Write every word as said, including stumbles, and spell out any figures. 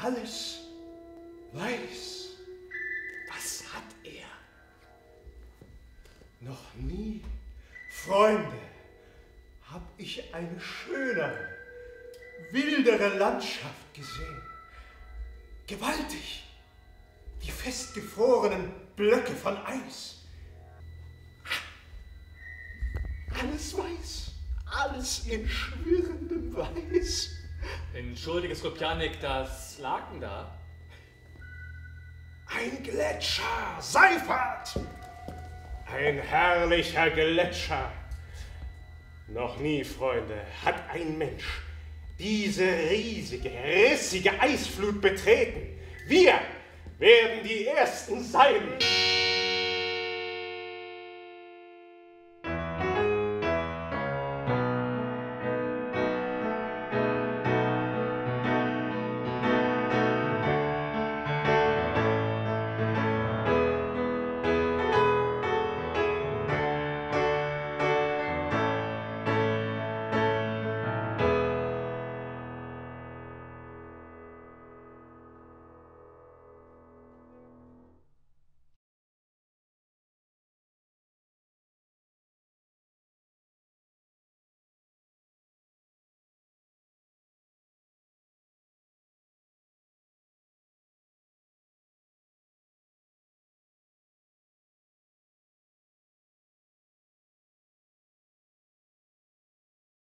alles weiß. Was hat er? Noch nie, Freunde, hab ich eine schönere, wildere Landschaft gesehen. Gewaltig, die festgefrorenen Blöcke von Eis. Alles weiß, alles in schwirrendem Weiß. Entschuldige, Skopjanik, das Laken da? Ein Gletscher, Seifert! Ein herrlicher Gletscher. Noch nie, Freunde, hat ein Mensch diese riesige, rissige Eisflut betreten. Wir werden die Ersten sein.